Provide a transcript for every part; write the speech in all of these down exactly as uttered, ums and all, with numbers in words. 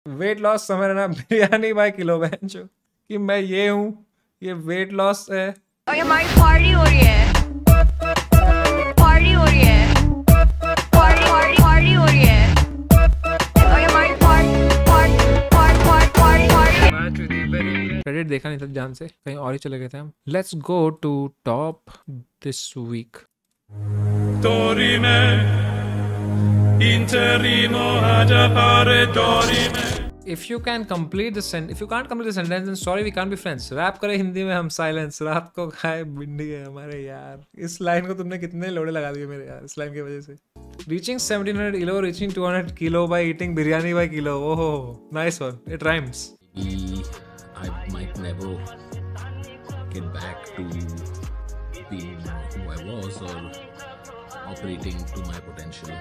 Weight loss समझ ना biryani by kilo बेंचो कि मैं ये हूँ, ये वेट लॉस है। और ये हमारी पार्टी हो रही है, पार्टी हो रही है, पार्टी पार्टी पार्टी हो रही है। और ये हमारी party party party party party. Credit देखा नहीं था जान से, कहीं और ही चले गए थे हम। Let's go to top this week. Interimo ad apparitore. If you can complete the sentence, if you can't complete the sentence, then sorry, we can't be friends. Rap करे हिंदी में हम साइलेंस, रात को खाए भिंडी है हमारे यार। इस लाइन को तुमने कितने लोड़े लगा दिए मेरे यार इस लाइन की वजह से। Reaching seventeen hundred kilo, reaching two hundred kilo by eating biryani by kilo. Oh, nice one. It rhymes. I might never get back to being who I was or operating to my potential.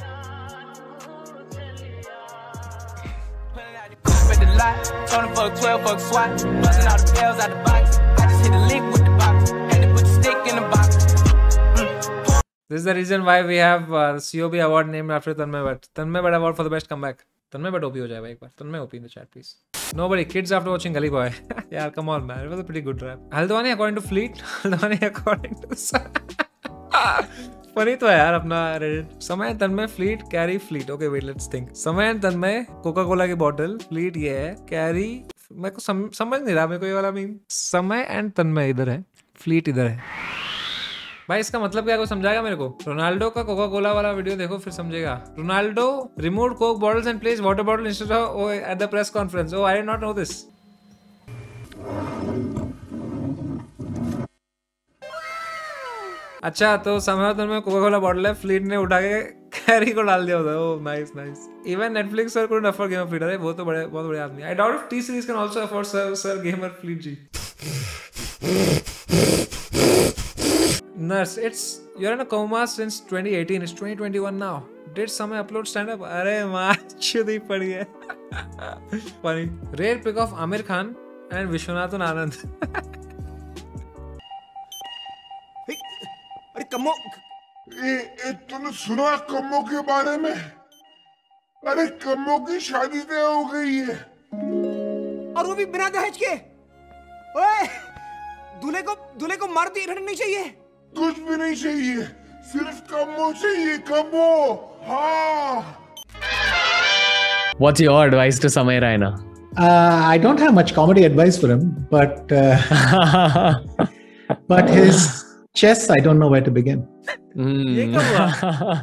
Tony fuck twelve fuck SWAT, buzzing all the bells out the box. I just hit a lick with the box, had to put the stick in the box. Mm. This is the reason why we have uh, C O B award named after Tanmay Bhatt. Tanmay Bhatt award for the best comeback. Tanmay Bhatt O P हो जाएगा एक बार. Tanmay O P in the chat please. Nobody kids after watching Gully Boy. Yeah, come on man, it was a pretty good rap. Haldwani according to Fleet, Haldwani according to funny तो है यार अपना Reddit. Samay Tanmay Fleet Carry Fleet. Okay wait let's think. Samay Tanmay Coca Cola की bottle, Fleet ये है, carry मेरे को सम, समझ नहीं रहा मेरे को ये वाला मीन। समय एंड तन्मय इधर है, फ्लीट इधर है। भाई इसका मतलब क्या, कोई समझाएगा मेरे को? रोनाल्डो का कोका कोला वाला वीडियो देखो फिर समझेगा। Ronaldo remove Coke bottles and place water bottle instead of at the press conference. Oh I did not know this. अच्छा तो समय में कोका कोला बॉटल है, फ्लीट ने उठा के कैरी को डाल दिया होता। Oh nice nice. Even Netflix sir couldn't afford gamer Fleet. अरे वो तो बड़े बहुत बड़े आदमी। I doubt if T Series can also afford sir sir gamer fleet ji. Nurse it's you are in a coma since twenty eighteen, it's twenty twenty-one now. Did Samay upload stand up? अरे मां चुदी पड़ी है। Funny. Rare pic of Aamir Khan and Viswanathan Anand. अरे कम्मो, ए, ए, तूने सुना कम्मो के बारे में? अरे कम्मो की शादी तय हो गई है और वो भी बिना दहेज के। ओए, दूल्हे को दूल्हे को मारुति रहना नहीं चाहिए। कुछ भी नहीं चाहिए, सिर्फ कम्मो चाहिए, कम्मो। हाँ। What's your advice to Samay Raina? Uh, I don't have much comedy advice for him, but uh, but his chess, I don't know where to begin. ये कब हुआ?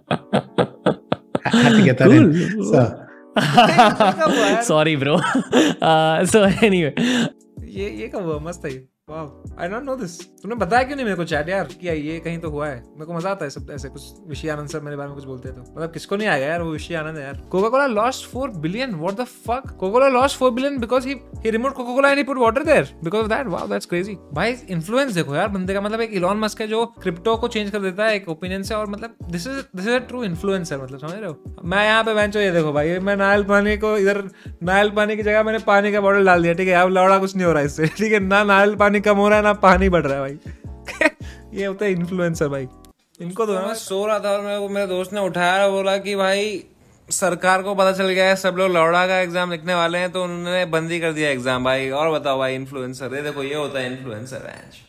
I had to get that Cool. in. So, Sorry, bro. Uh, so anyway, ये ये कब हुआ? मस्त है। Wow, I don't know this. तुमने बताया क्यों नहीं मेरे को चैट यार कि ये कहीं तो हुआ है? मेरे को मजा आता है सब ऐसे कुछ विषय आनंद सर मेरे बारे में कुछ बोलते हैं तो। मतलब किसको नहीं आएगा यार, वो विषय आनंद है यार। Coca Cola lost four billion, what the fuck? Coca Cola lost four billion because he he removed Coca Cola and he put water there because of that. Wow that's crazy. भाई इन्फ्लुएंस देखो यार बंदे का। मतलब एक Elon Musk है जो crypto को चेंज कर देता है एक ओपिनियन से, और मतलब this is this is a true influencer. मतलब समझ रहे हो? मैं यहाँ पे बेंचो, ये देखो भाई, मैं नारियल पानी को इधर, नारियल पानी की जगह मैंने पानी का बॉटल डाल दिया। ठीक है, अब लौड़ा कुछ नहीं हो रहा है इससे। ठीक है ना, नारियल पानी कम हो रहा है ना पानी बढ़ रहा है भाई। ये होता है इन्फ्लुएंसर भाई। इनको तो मैं सो रहा था और मेरे को मेरे दोस्त ने उठाया और बोला कि भाई सरकार को पता चल गया है सब लोग लौड़ा का एग्जाम लिखने वाले हैं, तो उन्होंने बंदी कर दिया एग्जाम। भाई और बताओ भाई, इन्फ्लुएंसर। ये देखो ये होता है influencer.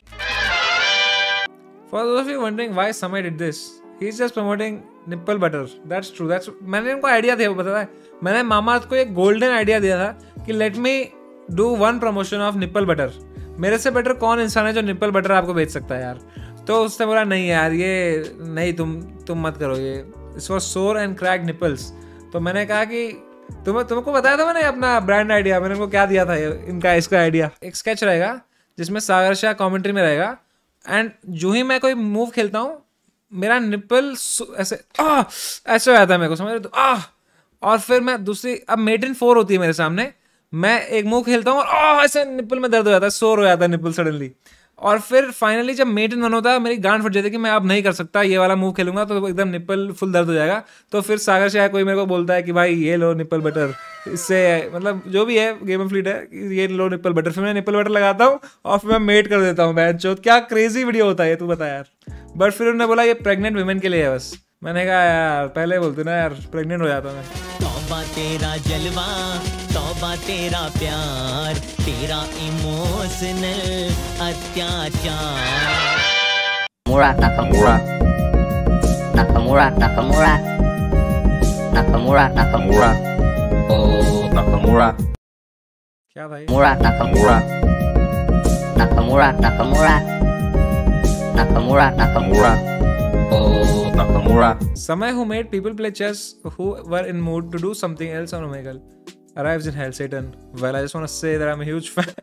For those you wondering why Samay did this, he is just promoting nipple butter. That's true, that's मैंने इनको आइडिया थे, वो पता है मैंने मामाअर्थ को एक गोल्डन आइडिया दिया था कि let me do one promotion of nipple butter. मेरे से बेटर कौन इंसान है जो निप्पल बटर आपको बेच सकता है यार? तो उसने बोला नहीं यार ये नहीं, तुम तुम मत करो, ये it's for sore and crack nipples. तो मैंने कहा कि तुम्हें तुमको बताया था मैंने अपना ब्रांड आइडिया, मैंने उनको क्या दिया था इनका इसका आइडिया। एक स्केच रहेगा जिसमें सागर शाह कॉमेंट्री में रहेगा, एंड जो ही मैं कोई मूव खेलता हूँ मेरा निप्पल ऐसे आ ऐसे हो जाता है मेरे को, समझ रहे? तो आ और फिर मैं दूसरी, अब मेटिन फोर होती है मेरे सामने, मैं एक मूव खेलता हूँ और आ ऐसे निप्पल में दर्द हो जाता है, सोर हो जाता है निप्पल सडनली। और फिर फाइनली जब मेट इन वन होता है मेरी गांड फट जाती है कि मैं अब नहीं कर सकता, ये वाला मूव खेलूंगा तो एकदम निप्पल फुल दर्द हो जाएगा। तो फिर सागर शाह कोई मेरे को बोलता है कि भाई ये लो निप्पल बटर, इससे मतलब जो भी है गेम ऑफ फ्लीट है, ये लो निप्पल बटर। फिर मैं निप्पल बटर लगाता हूँ और फिर मैं मेट कर देता हूँ। मैच जो क्या क्रेजी वीडियो होता है तू बता यार। बट फिर उन्होंने बोला ये प्रेग्नेंट वुमेन के लिए है बस। मैंने कहा यार पहले बोलते ना यार, प्रेग्नेंट हो जाता मैं। तौबा तेरा जलवा, तौबा तेरा प्यार, तेरा इमोशनल अत्याचार। Nakamura, Nakamura, Nakamura, Nakamura, Nakamura, Nakamura, oh Nakamura. क्या भाई? Mura, Nakamura, Nakamura, Nakamura, Nakamura, Nakamura, oh Nakamura. Samay, who made people play chess who were in mood to do something else on Omegle, arrives in hell. Satan. Well, I just want to say that I'm a huge fan.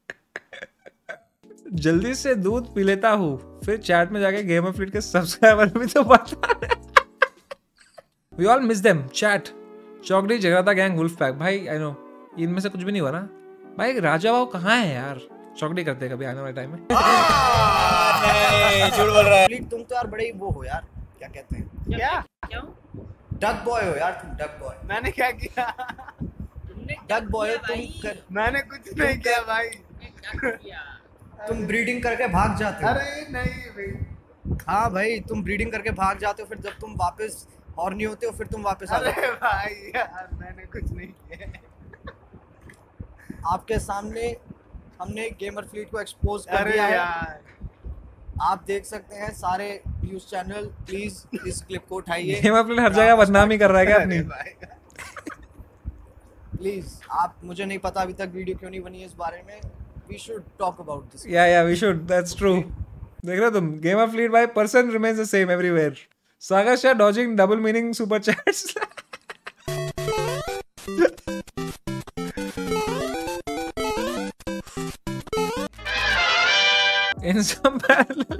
जल्दी से दूध P लेता हूँ, फिर chat में जाके game of fleet के subscriber भी तो बता। We all miss them. Chat. चौकड़ी जगराता गैंग वुल्फ पैक। भाई आई नो इनमें से कुछ भी नहीं हुआ ना भाई। राजा बाबू कहाँ है यार? चौकड़ी करते हैं कभी आने वाले टाइम में। झूठ बोल रहा है। तुम तो यार बड़े ही वो हो यार, क्या कहते हैं? क्या? क्यों? डक बॉय हो यार तुम, डक बॉय। मैंने क्या किया? डक बॉय हो तुम। मैंने कुछ नहीं किया भाई। तुम ब्रीडिंग करके भाग जाते हो। अरे नहीं भाई। हाँ भाई, तुम ब्रीडिंग करके भाग जाते हो, फिर जब तुम वापस और नहीं होते हो फिर तुम वापस आ जाते हो। अरे भाई यार मैंने कुछ नहीं किया। आपके सामने हमने गेमर फ्लीट को एक्सपोज कर दिया है। आप देख सकते हैं सारे न्यूज़ चैनल, प्लीज इस क्लिप को उठाइए। गेमर फ्लीट हर जगह बदनाम ही कर रहा है क्या अपनी? प्लीज, आप, मुझे नहीं पता अभी तक वीडियो क्यों नहीं बनी है इस बारे में। We should talk about this. Yeah, yeah, we should. That's true. देख रहे हो तुम? Game of Fleet by person remains the same everywhere. Sagar Shah dodging double meaning super chats. In some parallel.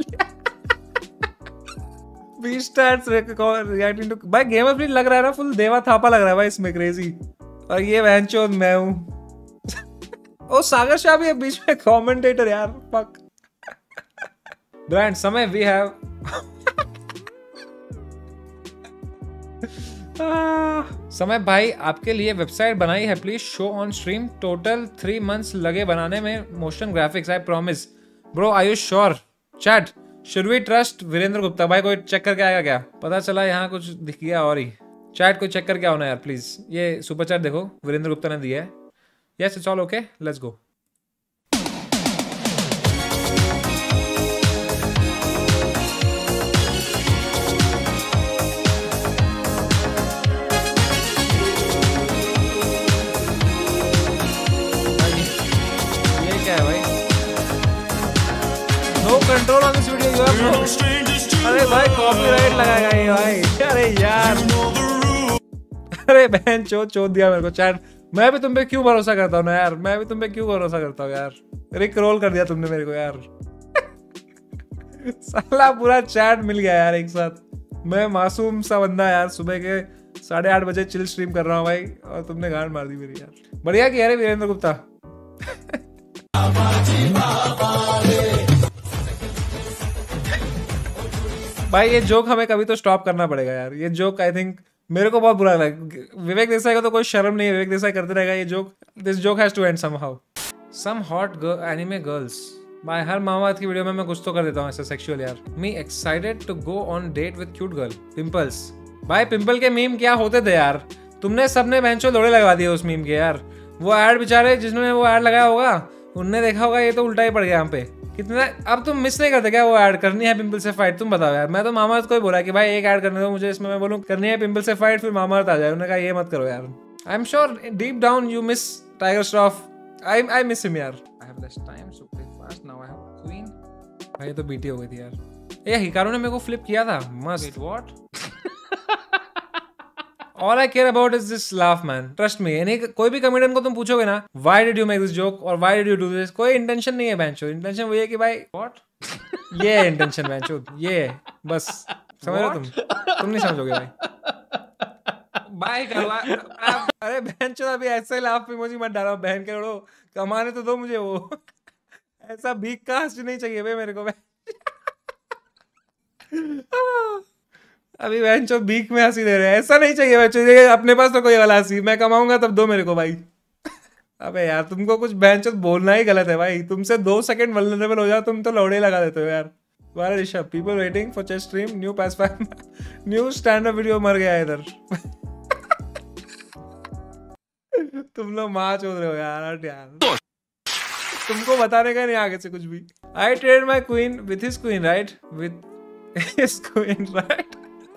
B-stats reacting to. भाई Game of Fleet लग रहा है ना full देवा थापा लग रहा है भाई इसमें, क्रेजी। और ये वैंचो मैं हूँ। ओ सागर शाह भी है बीच में कमेंटेटर यार। फक ब्रांड समय वी हैव। समय भाई आपके लिए वेबसाइट बनाई है, please show on stream. Total three months लगे बनाने में, motion graphics, I promise bro. Are you sure? Chat should we trust Virendra Gupta? भाई कोई चेक करके आएगा क्या? पता चला यहाँ कुछ दिख गया और ही। चैट कोई चेक करके आओ ना यार प्लीज। ये सुपर चैट देखो वीरेंद्र गुप्ता ने दिया है। Yes, it's all okay. Let's go. ये क्या है भाई? No control on this video. You have no. अरे भाई कॉपीराइट लगाएगा ये भाई। अरे यार। अरे बहन चो चो दिया मेरे को चैट। मैं भी तुम पे क्यों भरोसा करता हूँ ना यार, मैं भी तुम पे क्यों भरोसा करता हूँ यार। रिक रोल कर दिया तुमने मेरे को यार। साला पूरा चैट मिल गया यार एक साथ। मैं मासूम सा बंदा यार, सुबह के साढ़े आठ बजे चिल स्ट्रीम कर रहा हूँ भाई, और तुमने गांड मार दी मेरी यार। बढ़िया किया रे वीरेंद्र गुप्ता। भाई ये जोक हमें कभी तो स्टॉप करना पड़ेगा यार। ये जोक आई थिंक मेरे को बहुत बुरा लगा। विवेक देसाई को तो कोई शर्म नहीं है, विवेक देसाई करते रहेगा ये joke. This joke has to end somehow. Some hot anime girls. भाई हर मामाबाद की वीडियो में मैं कुछ तो कर देता हूँ ऐसा सेक्सुअल यार। Me excited to go on date with cute girl. Pimples. भाई पिंपल के मीम क्या होते थे यार, तुमने सबने बेंचो लोड़े लगा दिए उस मीम के यार। वो ऐड बेचारे जिसने वो ऐड लगाया होगा उनने देखा होगा ये तो उल्टा ही पड़ गया यहाँ पे। कितना अब तुम मिस नहीं करते क्या वो ऐड? करनी है पिंपल से फाइट, तुम बताओ यार। मैं तो मामा को ही बोला कि भाई एक ऐड करने दो मुझे इसमें, मैं बोलूँ करनी है पिंपल से फाइट, फिर मामा आ जाए। उन्होंने कहा ये मत करो यार। I am sure deep down you miss Tiger Shroff. I I miss him यार। I have less time so play fast now I have queen. भाई तो बीटी हो गई थी यार। ये हिकारू ने मेरे को फ्लिप किया था मस्त। What? All I care about is this laugh, man. Trust me. यानी कोई भी कमेडियन को तुम पूछोगे ना, why did you make this joke और why did you do this, कोई इंटेंशन नहीं है बेंचो। इंटेंशन वही है कि भाई what? ये है इंटेंशन बेंचो, ये है बस। समझ रहे हो तुम? तुम नहीं समझोगे भाई। बाय करवा। अरे बेंचो अभी ऐसे ही लाफ इमोजी मत डालो बहन के लोड़ो, कमाने तो दो मुझे वो। ऐसा भीख का हंसी नहीं चाहिए भाई मेरे को। अभी बेंचो भीख में हंसी दे रहे हैं, ऐसा नहीं चाहिए बेंचो। ये अपने पास तो कोई वाला हंसी, मैं कमाऊंगा तब दो मेरे को भाई। अबे यार तुमको कुछ बेंचो बोलना ही गलत है भाई। तुमसे दो सेकंड वल्नरेबल हो जाओ तुम तो लौड़े लगा देते हो यार। वाले Rishabh, people waiting for chess stream, new pass new stand up video मर गया इधर। तुम लोग माँ चोद रहे हो यार, हट यार। तुमको बताने का नहीं आगे से कुछ भी। I trade my queen with his queen right, with his queen right.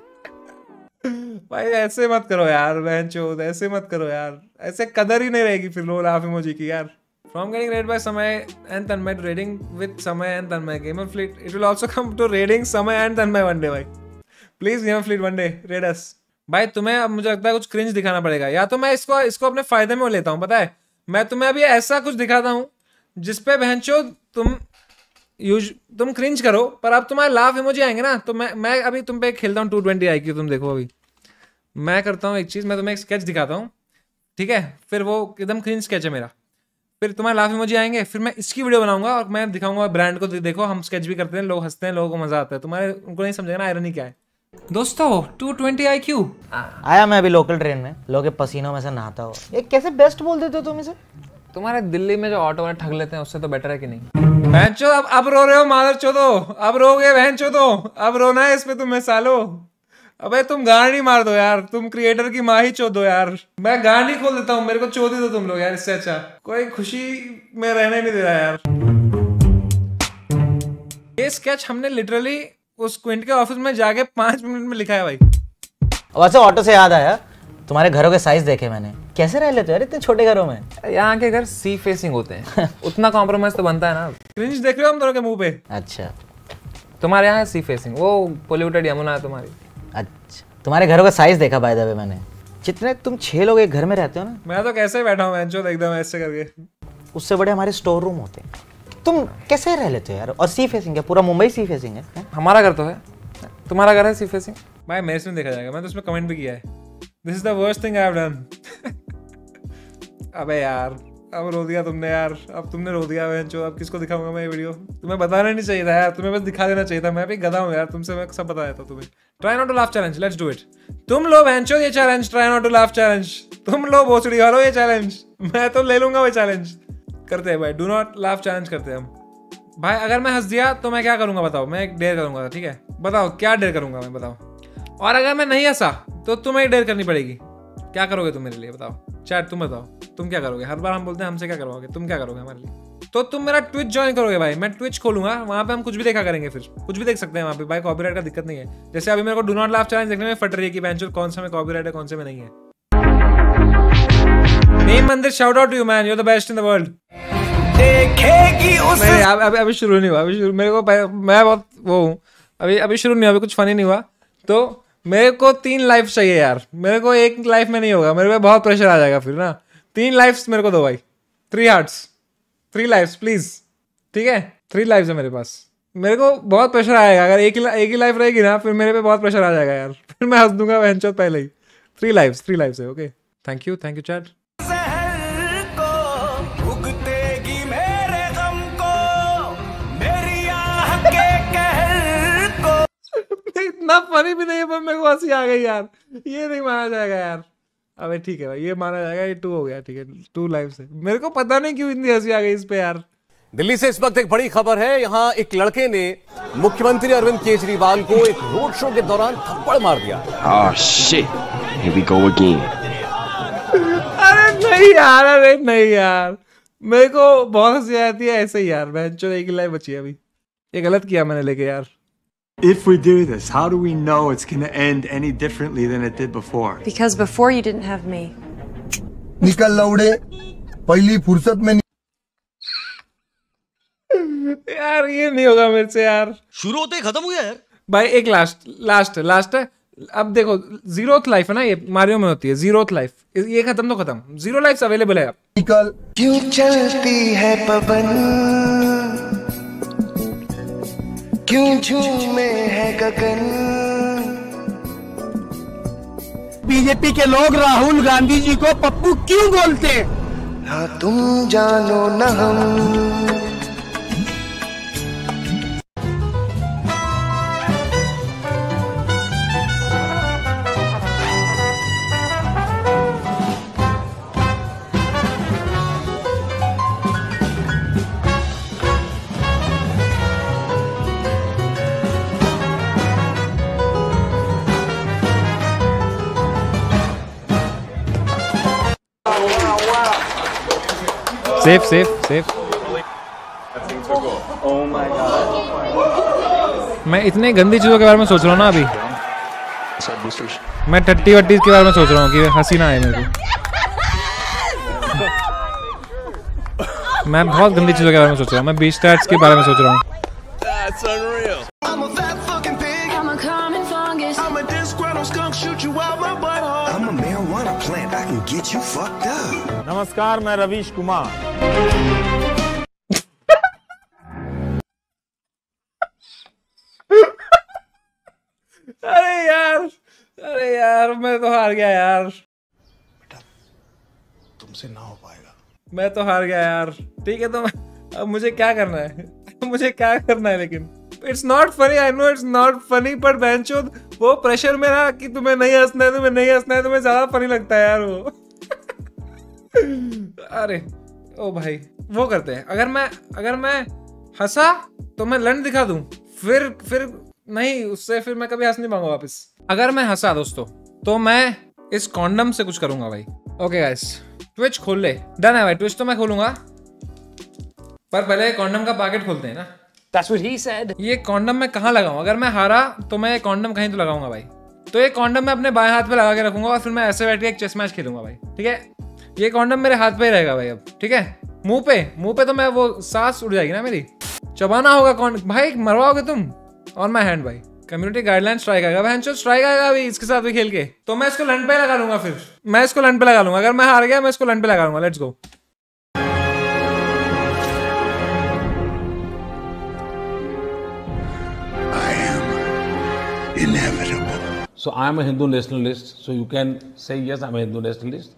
भाई ऐसे मत करो यार बहन चोद, ऐसे मत करो यार, ऐसे कदर ही नहीं रहेगी फिर लो लाफ इमोजी की यार। From getting raided by Samay and Tanmay to raiding with Samay and Tanmay, Gamer Fleet, it will also come to raiding Samay and Tanmay one day भाई। Please Gamer Fleet one day raid us। भाई तुम्हें अब मुझे लगता है कुछ cringe दिखाना पड़ेगा, या तो मैं इसको इसको अपने फायदे में लेता हूँ, पता है मैं तुम्हें अभी ऐसा कुछ दिखाता हूँ जिसपे बहनचो तुम यूज तुम क्रिंज करो, पर अब तुम्हारे लाफ इमोजी आएंगे ना, तो मैं मैं अभी तुम पे खेलता हूँ टू ट्वेंटी आई क्यू। तुम देखो अभी मैं करता हूँ एक चीज, मैं तुम्हें एक स्केच दिखाता हूँ, ठीक है, फिर वो एकदम क्रिंज स्केच है मेरा, फिर तुम्हारे लाफ इमोजी आएंगे, फिर मैं इसकी वीडियो बनाऊंगा और मैं दिखाऊंगा ब्रांड को, देखो हम स्केच भी करते हैं, लोग हंसते हैं, लोगों को मजा आता है, तुम्हारे उनको नहीं समझेगा ना आयरनी क्या है। दोस्तों टू ट्वेंटी आई क्यू आया, मैं अभी लोकल ट्रेन में लोगों के पसीनों में से नहाता हो। ये कैसे बेस्ट बोल देते हो तुम इसे? तुम्हारे दिल्ली में जो ऑटो वाले ठग लेते हैं उससे तो बेटर है कि नहीं? बहन चो अब अब रो रहे हो मादर चोदो, अब रोगे बहन चोदो, अब रोना है इस पे तुम्हें सालो। अबे तुम गाड़ी मार दो यार, तुम क्रिएटर की माँ ही चोद दो यार, मैं गाड़ी खोल देता हूँ, मेरे को चोद ही दो तुम लोग यार, इससे अच्छा कोई खुशी में रहने नहीं दे रहा यार। ये स्केच हमने लिटरली उस क्विंट के ऑफिस में जाके पांच मिनट में लिखा है भाई। वैसे ऑटो से याद आया, तुम्हारे घरों के साइज देखे मैंने, कैसे रह लेते हो यार इतने छोटे घरों में? यहाँ के घर सी फेसिंग होते हैं उतना कॉम्प्रोमाइज तो बनता है ना। क्रिंज देख रहे हो हम दोनों के मुंह पे? अच्छा तुम्हारे यहाँ है सी फेसिंग, वो पोल्यूटेड यमुना है तुम्हारी। अच्छा तुम्हारे घरों का साइज देखा बाय द वे मैंने, जितने तुम छह लोग एक घर में रहते हो ना। मैं तो कैसे बैठा हूँ एकदम ऐसे करके, उससे बड़े हमारे स्टोर रूम होते हैं। तुम कैसे रह लेते हो यार? और सी फेसिंग है, पूरा मुंबई सी फेसिंग है, है? हमारा घर तो है, तुम्हारा घर है सी फेसिंग? भाई मेरे से देखा जाएगा, मैं तो उसमें कमेंट भी किया है, this is the worst thing I have done. अबे यार अब रो दिया तुमने यार, अब तुमने रो दिया बहनचोद, अब किसको दिखाऊंगा मैं ये वीडियो? तुम्हें बताना नहीं चाहिए था यार, तुम्हें बस दिखा देना चाहिए था, मैं भी गधा हूँ यार, तुमसे मैं सब बताया था तुम्हें। Try not to laugh challenge, let's do it. तुम लो बहनचोद ये challenge, try not to laugh challenge, तुम लो भोसड़ी वालों ये चैलेंज, मैं तो ले लूंगा वो चैलेंज। करते हैं भाई, डू नॉट लाफ चैलेंज करते हैं हम भाई। अगर मैं हंस दिया तो मैं क्या करूंगा बताओ? मैं एक डेयर करूंगा, ठीक है बताओ क्या डेयर करूंगा मैं, बताओ। और अगर मैं नहीं हंसा तो तुम्हें एक डेयर करनी पड़ेगी, क्या करोगे तुम मेरे लिए बताओ? चैट तुम बताओ, तुम क्या करोगे? हर बार हम बोलते हैं हमसे क्या करवाओगे, तुम क्या करोगे हमारे लिए? तो तुम मेरा ट्विच ज्वाइन करोगे भाई, मैं ट्विच खोलूंगा, वहां पे हम कुछ भी देखा करेंगे, फिर कुछ भी देख सकते हैं वहां पे भाई, कॉपीराइट का दिक्कत नहीं है। जैसे अभी मेरे को डू नॉट लाफ चैलेंज देखने में फट रही है कि बेंचो कौन सा में कॉपीराइट है कौन से में नहीं है। नीम मंदिर shout out to you man, you are the best in the world. देखेगी उस नहीं, अभी अभी शुरू नहीं हुआ, अभी शुरू मेरे को मैं बहुत वो हूँ, अभी अभी शुरू नहीं हुआ, अभी कुछ फनी नहीं हुआ। तो मेरे को तीन लाइफ चाहिए यार, मेरे को एक लाइफ में नहीं होगा, मेरे पे बहुत प्रेशर आ जाएगा फिर ना। तीन लाइफ्स मेरे को दो भाई, three hearts, three lives please, ठीक है? थ्री लाइफ्स है मेरे पास, मेरे को बहुत प्रेशर आएगा अगर एक ही एक ही लाइफ रहेगी ना, फिर मेरे पे बहुत प्रेशर आ जाएगा यार, फिर मैं हंस दूंगा बहनचोद पहले ही। थ्री लाइफ्स, थ्री लाइफ्स है, okay thank you thank you chat. इतना फनी भी नहीं है पर मेरे को हंसी आ गई यार, ये नहीं माना जाएगा यार। अबे ठीक है भाई ये माना जाएगा, ये टू हो गया, ठीक है टू लाइफ से। मेरे को पता नहीं क्यों इतनी हंसी आ गई इस पे यार। दिल्ली से इस वक्त एक बड़ी खबर है, यहाँ एक लड़के ने मुख्यमंत्री अरविंद केजरीवाल को एक रोड शो के दौरान थप्पड़ मार दिया। Oh shit, here we go again. अरे नहीं यार, अरे नहीं यार, मेरे को बहुत हंसी आती है ऐसे ही यार। बहनचोद एक ही लाइफ बची है अभी, ये गलत किया मैंने लेके यार। If we do this, how do we know it's going to end any differently than it did before? Because before you didn't have me. निकल लौड़े, पहली फुर्सत में। यार ये नहीं होगा मेरे से यार, शुरू होते ही खत्म हो गया यार। भाई एक लास्ट लास्ट लास्ट है, अब देखो जीरोथ लाइफ है ना, ये मारियो में होती है जीरोथ लाइफ, ये खत्म तो खत्म, जीरो लाइफ अवेलेबल है। निकल क्यों चलती है पवन, क्यों झूमे है गगन। बीजेपी के लोग राहुल गांधी जी को पप्पू क्यों बोलते? हाँ तुम जानो न हम। Safe safe safe. मैं इतने गंदी चीजों के बारे में सोच रहा हूँ ना अभी। मैं टट्टी वट्टी के बारे में सोच रहा हूँ कि हंसी ना आए मेरे को। मैं बहुत गंदी चीजों के बारे में सोच रहा हूँ। मैं बीच स्टैट्स के बारे में सोच रहा हूँ। That's unreal. I'm a fat fucking pig. I'm a common fungus. I'm a disgruntled skunk, shoot you out my butthole. I'm a marijuana plant. I can get you fucked up. नमस्कार, मैं रवीश कुमार। अरे यार, अरे यार, मैं तो हार गया यार। बेटा, तुमसे ना हो पाएगा। मैं तो हार गया यार। ठीक है, तो अब मुझे क्या करना है? मुझे क्या करना है? लेकिन it's not funny, I know it's not funny, पर बहनचोद वो प्रेशर में ना कि तुम्हें नहीं हंसना है, तुम्हें नहीं हंसना है, तुम्हें ज्यादा फनी लगता है यार वो। अरे ओ भाई, वो करते हैं। अगर मैं अगर मैं हंसा तो मैं लंड दिखा दूं, फिर फिर नहीं, उससे फिर मैं कभी हंस नहीं पाऊंगा वापस। अगर मैं हंसा दोस्तों तो मैं इस कॉन्डम से कुछ करूंगा भाई। ओके गाइस, ट्विच खोल ले। डन है भाई, ट्विच तो मैं खोलूंगा, पर पहले कॉन्डम का पैकेट खोलते हैं ना। That's what he said. ये कॉन्डम मैं कहाँ लगाऊं? अगर मैं हारा तो मैं कॉन्डम कहीं तो लगाऊंगा भाई। तो ये कॉन्डम मैं अपने बाएं हाथ पे लगा के रखूंगा और फिर मैं ऐसे बैठ के एक चेस मैच खेलूंगा भाई। ठीक है, ये कॉन्डम मेरे हाथ पे ही रहेगा भाई अब। ठीक है, मुंह पे मुंह पे तो मैं वो सांस उड़ जाएगी ना मेरी, चबाना होगा। कौन भाई, मरवाओगे तुम? ऑन माई हैंड भाई। कम्युनिटी गाइडलाइन स्ट्राइक आएगा भाई, स्ट्राइक आएगा अभी इसके साथ भी खेल के। तो मैं इसको लंड पे लगा लूंगा, फिर मैं इसको लंड पे लगा लूंगा। अगर मैं हार गया मैं इसको लंड पे लगा लूंगा। Let's go. Inevitable. So I am a Hindu nationalist. So you can say yes, I am a Hindu nationalist.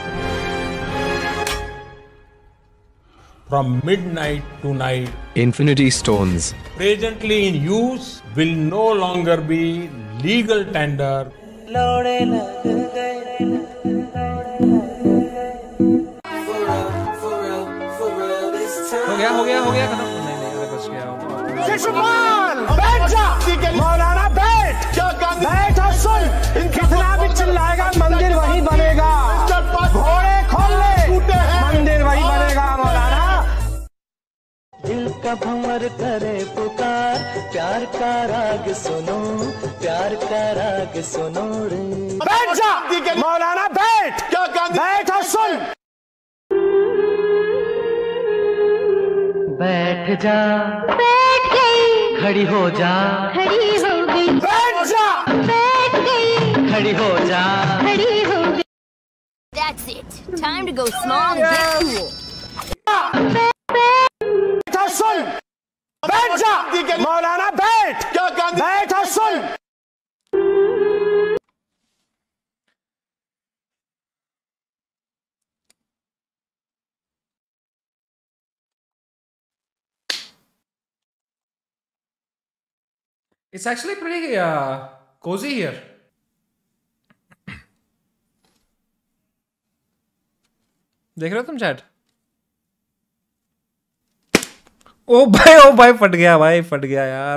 From midnight to night, Infinity Stones. presently in use, will no longer be legal tender. हो गया हो गया हो गया खत्म। नहीं नहीं, अरे बच गया। शिशुपाल, बैठ जा। मौलाना बैठ, बैठ और सुन। कितना भी चिल्लाएगा मंदिर वही बनेगा। घोड़े खोल ले, मंदिर वही बनेगा मौलाना। दिल का भंवर करे पुकार, प्यार का राग सुनो, प्यार का राग सुनो रे। बैठ जा मौलाना, बैठ, बैठ और सुन। बैठ जा, बैठ गई, खड़ी हो जा, खड़ी हो गई, बैठ जा, बैठ गई, खड़ी हो जा, खड़ी हो गई। That's it. Time to go small and get cool. बैठ और सुन, बैठ जा मौलाना, बैठ, बैठ और सुन। It's actually pretty uh, cozy here. देख रहे हो तुम चैट? ओ भाई ओ भाई, फट गया भाई, फट गया यार।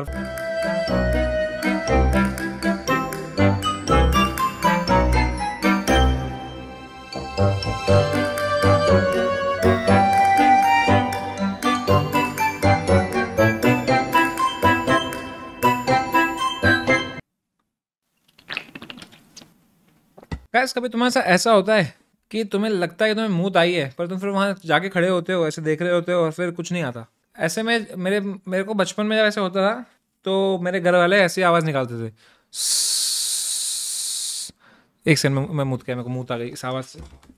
गाइस, कभी तुम्हारे साथ ऐसा होता है कि तुम्हें लगता है कि तुम्हें मूत आई है, पर तुम फिर वहां जाके खड़े होते हो, ऐसे देख रहे होते हो और फिर कुछ नहीं आता। ऐसे में मेरे मेरे को बचपन में जब ऐसे होता था तो मेरे घर वाले ऐसी आवाज़ निकालते थे। एक सेकंड में मैं मूत गया, मेरे को मूत आ गई इस आवाज़ से।